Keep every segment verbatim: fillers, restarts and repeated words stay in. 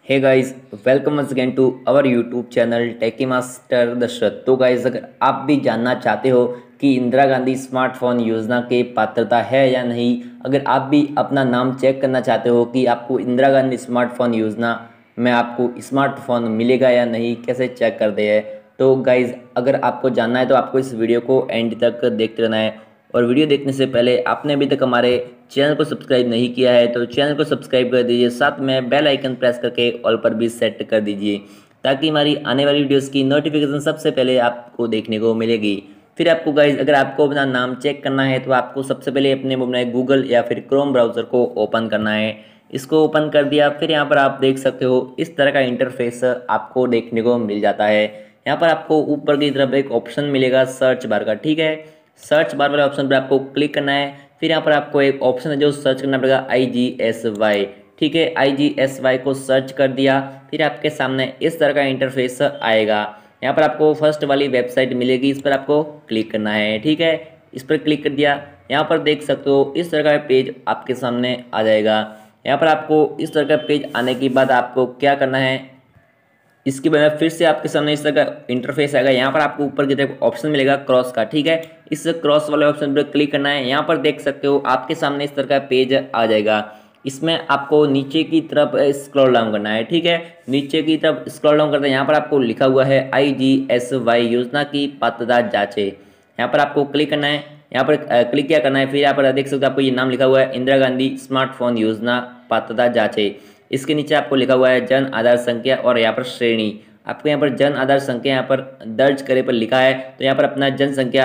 Hey guys, welcome once again to our YouTube channel techie master Dasharath. तो guys, अगर आप भी जानना चाहते हो कि इंदिरा गांधी स्मार्टफोन योजना के पात्रता है या नहीं, अगर आप भी अपना नाम चेक करना चाहते हो कि आपको इंदिरा गांधी स्मार्टफोन योजना में आपको स्मार्टफोन मिलेगा या नहीं, कैसे चेक करते हैं, तो गाइस अगर आपको जानना है तो आपको इस वीडियो को एंड तक देखते रहना है। और वीडियो देखने से पहले आपने अभी तक हमारे चैनल को सब्सक्राइब नहीं किया है तो चैनल को सब्सक्राइब कर दीजिए, साथ में बेल आइकन प्रेस करके ऑल पर भी सेट कर दीजिए ताकि हमारी आने वाली वीडियोस की नोटिफिकेशन सबसे पहले आपको देखने को मिलेगी। फिर आपको गाइज अगर आपको अपना नाम चेक करना है तो आपको सबसे पहले अपने मोबाइल गूगल या फिर क्रोम ब्राउज़र को ओपन करना है। इसको ओपन कर दिया, फिर यहाँ पर आप देख सकते हो इस तरह का इंटरफेस आपको देखने को मिल जाता है। यहाँ पर आपको ऊपर की तरफ एक ऑप्शन मिलेगा सर्च बार का, ठीक है। सर्च बार वाले ऑप्शन पर आपको क्लिक करना है। फिर यहाँ पर आपको एक ऑप्शन है जो सर्च करना पड़ेगा आई जी एस वाई, ठीक है। आई जी एस वाई को सर्च कर दिया, फिर आपके सामने इस तरह का इंटरफेस आएगा। यहाँ पर आपको फर्स्ट वाली वेबसाइट मिलेगी, इस पर आपको क्लिक करना है, ठीक है। इस पर क्लिक कर दिया, यहाँ पर देख सकते हो इस तरह का पेज आपके सामने आ जाएगा। यहाँ पर आपको इस तरह का पेज आने के बाद आपको क्या करना है, इसके बाद फिर से आपके सामने इस तरह का इंटरफेस आएगा। यहाँ पर आपको ऊपर की तरफ ऑप्शन मिलेगा क्रॉस का, ठीक है। इस क्रॉस वाले ऑप्शन पर क्लिक करना है। यहाँ पर देख सकते हो आपके सामने इस तरह का पेज आ जाएगा। इसमें आपको नीचे की तरफ स्क्रॉल डाउन करना है, ठीक है। नीचे की तरफ स्क्रॉल डाउन करते हैं, यहाँ पर आपको लिखा हुआ है आई जी एस वाई योजना की पात्रता जांचे। यहाँ पर आपको क्लिक करना है। यहाँ पर क्लिक क्या करना है, फिर यहाँ पर देख सकते हो आपको ये नाम लिखा हुआ है इंदिरा गांधी स्मार्टफोन योजना पात्रता जांचे। इसके नीचे आपको लिखा हुआ है जन आधार संख्या और यहाँ पर श्रेणी। आपको यहाँ पर जन आधार संख्या यहाँ पर दर्ज करे पर लिखा है, तो यहाँ पर अपना जन संख्या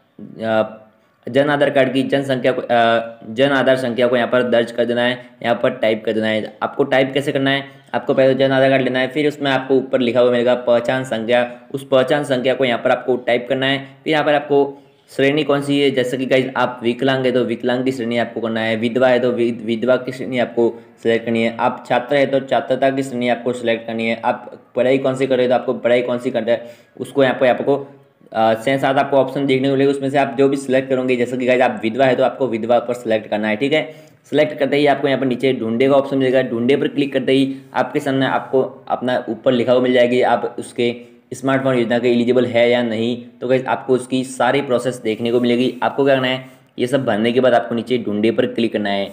जन आधार कार्ड की जन संख्या को जन आधार संख्या को यहाँ पर दर्ज कर देना है। यहाँ पर टाइप कर देना है। आपको टाइप कैसे करना है, आपको पहले जन आधार कार्ड लेना है, फिर उसमें आपको ऊपर लिखा हुआ मिलेगा पहचान संख्या, उस पहचान संख्या को यहाँ पर आपको टाइप करना है। फिर यहाँ पर आपको श्रेणी कौन सी है, जैसे कि गाइज आप विकलांग है तो विकलांग की श्रेणी आपको करना है, विधवा है तो विधवा की श्रेणी आपको सिलेक्ट करनी है, आप छात्र है तो छात्रता की श्रेणी आपको सिलेक्ट करनी है, आप पढ़ाई कौन सी कर रहे हो तो आपको पढ़ाई कौन सी करना है उसको यहाँ पर आपको से साथ आपको ऑप्शन देखने को मिलेगा। उसमें से आप जो भी सिलेक्ट करोगे, जैसे कि गाइज आप विधवा है तो आपको विधवा पर सिलेक्ट करना है, ठीक है। सिलेक्ट करते ही आपको यहाँ पर नीचे ढूंढे का ऑप्शन मिलेगा, ढूंढे पर क्लिक करते ही आपके सामने आपको अपना ऊपर लिखा हुआ मिल जाएगी आप उसके स्मार्टफोन योजना के एलिजिबल है या नहीं। तो गाइस आपको उसकी सारी प्रोसेस देखने को मिलेगी। आपको क्या करना है, ये सब भरने के बाद आपको नीचे ढूंढे पर क्लिक करना है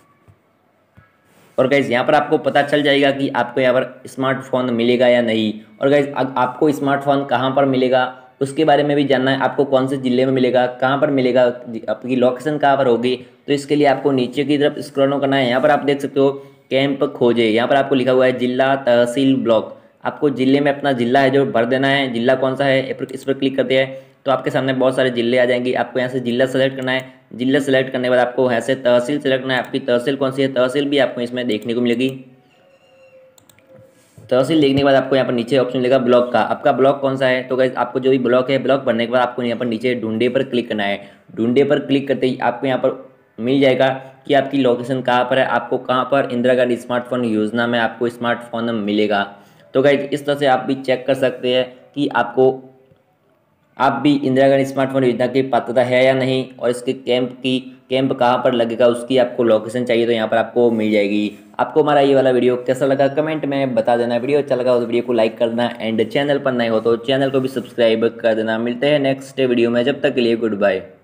और गाइस यहाँ पर आपको पता चल जाएगा कि आपको यहाँ पर स्मार्टफोन मिलेगा या नहीं। और गाइस आपको स्मार्टफोन कहाँ पर मिलेगा उसके बारे में भी जानना है, आपको कौन से ज़िले में मिलेगा, कहाँ पर मिलेगा, आपकी लोकेशन कहाँ पर होगी। तो इसके लिए आपको नीचे की तरफ स्क्रॉल डाउन करना है। यहाँ पर आप देख सकते हो कैंप खोजे, यहाँ पर आपको लिखा हुआ है जिला तहसील ब्लॉक। आपको जिले में अपना जिला है जो भर देना है, जिला कौन सा है इस पर क्लिक करते हैं तो आपके सामने बहुत सारे जिले आ जाएंगे। आपको यहाँ से जिला सेलेक्ट करना है। जिला सेलेक्ट करने के बाद आपको यहाँ से तहसील सेलेक्ट करना है। आपकी तहसील कौन सी है, तहसील भी आपको इसमें देखने को मिलेगी। तहसील देखने के बाद आपको यहाँ पर नीचे ऑप्शन मिलेगा ब्लॉक का, आपका ब्लॉक कौन सा है। तो गाइस आपको जो भी ब्लॉक है, ब्लॉक भरने के बाद आपको यहाँ पर नीचे ढूंढे पर क्लिक करना है। ढूंढे पर क्लिक करते ही आपको यहाँ पर मिल जाएगा कि आपकी लोकेशन कहाँ पर है, आपको कहाँ पर इंदिरा गांधी स्मार्टफोन योजना में आपको स्मार्टफोन मिलेगा। तो गाइज इस तरह से आप भी चेक कर सकते हैं कि आपको आप भी इंदिरा गांधी स्मार्टफोन योजना की पात्रता है या नहीं, और इसके कैंप की कैंप कहाँ पर लगेगा उसकी आपको लोकेशन चाहिए तो यहाँ पर आपको मिल जाएगी। आपको हमारा ये वाला वीडियो कैसा लगा कमेंट में बता देना। वीडियो अच्छा लगा हो तो वीडियो को लाइक कर देना एंड चैनल पर नए हो तो चैनल को भी सब्सक्राइब कर देना। मिलते हैं नेक्स्ट वीडियो में, जब तक के लिए गुड बाय।